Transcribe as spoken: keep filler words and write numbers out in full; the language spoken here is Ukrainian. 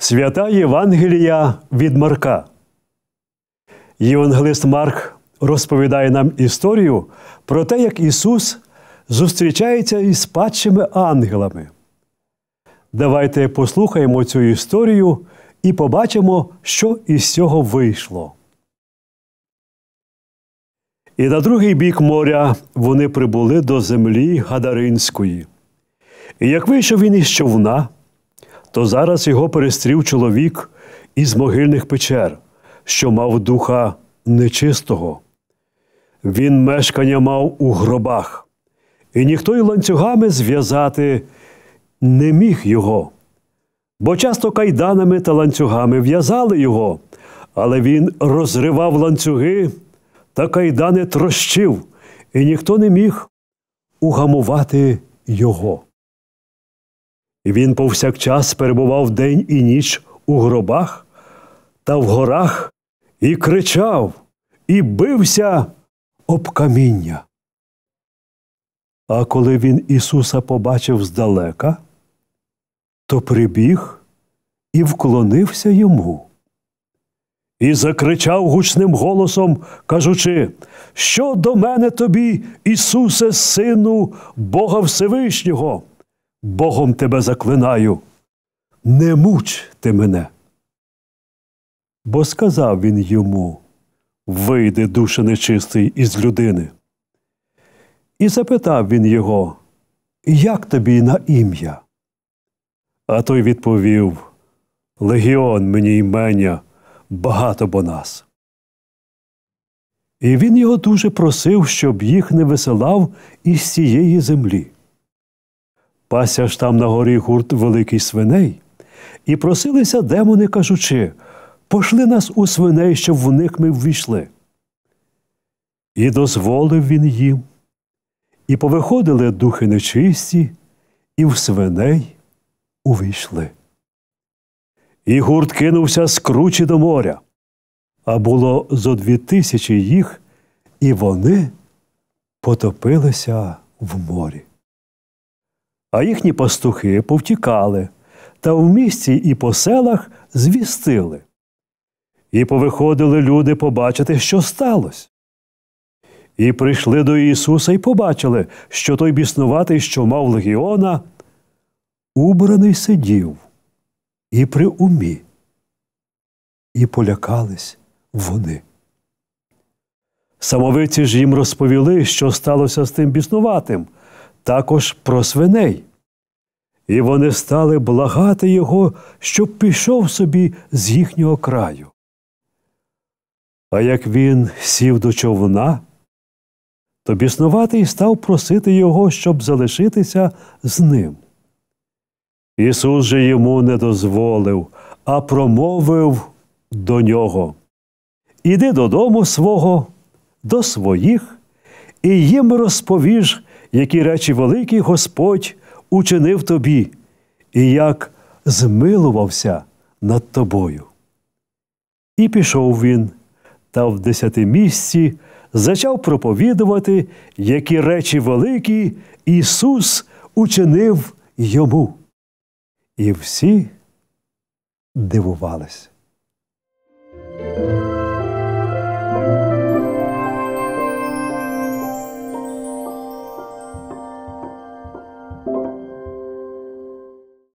Свята Євангелія від Марка. Євангелист Марк розповідає нам історію про те, як Ісус зустрічається із падшими ангелами. Давайте послухаємо цю історію і побачимо, що із цього вийшло. І на другий бік моря вони прибули до землі Гадаринської. І як вийшов він із човна, то зараз його перестрів чоловік із могильних печер, що мав духа нечистого. Він мешкання мав у гробах, і ніхто й ланцюгами зв'язати не міг його. Бо часто кайданами та ланцюгами в'язали його, але він розривав ланцюги та кайдани трощив, і ніхто не міг угамувати його. І він повсякчас перебував день і ніч у гробах та в горах, і кричав, і бився об каміння. А коли він Ісуса побачив здалека, то прибіг і вклонився йому. І закричав гучним голосом, кажучи: «Що до мене тобі, Ісусе, Сину Бога Всевишнього? Богом тебе заклинаю, не муч ти мене». Бо сказав він йому: «Вийди, душе нечистий, із людини». І запитав він його: «Як тобі на ім'я?» А той відповів: «Легіон мені імення, багато бо нас». І він його дуже просив, щоб їх не висилав із цієї землі. Пасся ж там на горі гурт великий свиней, і просилися демони, кажучи: «Пошли нас у свиней, щоб в них ми ввійшли». І дозволив він їм. І повиходили духи нечисті, і в свиней увійшли. І гурт кинувся з кручі до моря, а було зо дві тисячі їх, і вони потопилися в морі. А їхні пастухи повтікали, та в місті і по селах звістили. І повиходили люди побачити, що сталося. І прийшли до Ісуса і побачили, що той біснуватий, що мав легіона, убраний сидів і при умі. І полякались вони. Самовиці ж їм розповіли, що сталося з тим біснуватим, також про свиней. І вони стали благати його, щоб пішов собі з їхнього краю. А як він сів до човна, то біснуватий став просити його, щоб залишитися з ним. Ісус же йому не дозволив, а промовив до нього: «Іди додому свого, до своїх, і їм розповіж, які речі великі Господь учинив тобі, і як змилувався над тобою». І пішов він, та в десятимісці зачав проповідувати, які речі великі Ісус учинив йому. І всі дивувались.